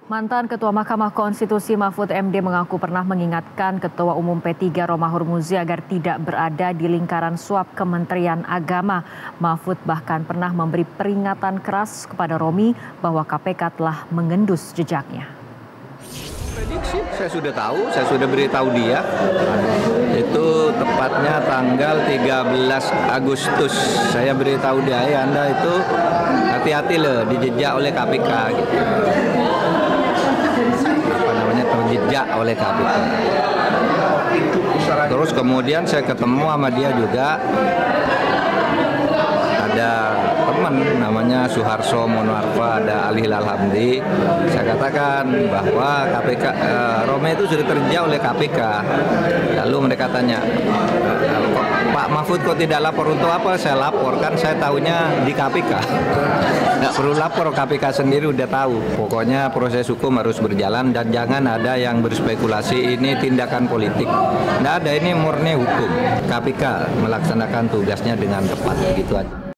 Mantan Ketua Mahkamah Konstitusi Mahfud MD mengaku pernah mengingatkan Ketua Umum P3 Romahur Muzi agar tidak berada di lingkaran suap Kementerian Agama. Mahfud bahkan pernah memberi peringatan keras kepada Romi bahwa KPK telah mengendus jejaknya. Prediksi saya sudah tahu, saya sudah beritahu dia. Itu tepatnya tanggal 13 Agustus. Saya beritahu dia, Anda itu hati-hati loh dijejak oleh KPK gitu. Terjejak oleh KPK. Terus kemudian saya ketemu sama dia juga, ada teman namanya Suharso Monarfa, ada Ali Hilal Hamdi. Saya katakan bahwa KPK Romi itu sudah terjejak oleh KPK. Lalu mereka tanya, Pak Mahfud kok tidak lapor? Untuk apa saya lapor? Kan saya tahunya di KPK. Nggak perlu lapor, KPK sendiri udah tahu. Pokoknya proses hukum harus berjalan dan jangan ada yang berspekulasi ini tindakan politik. Nggak ada, ini murni hukum. KPK melaksanakan tugasnya dengan tepat, gitu aja.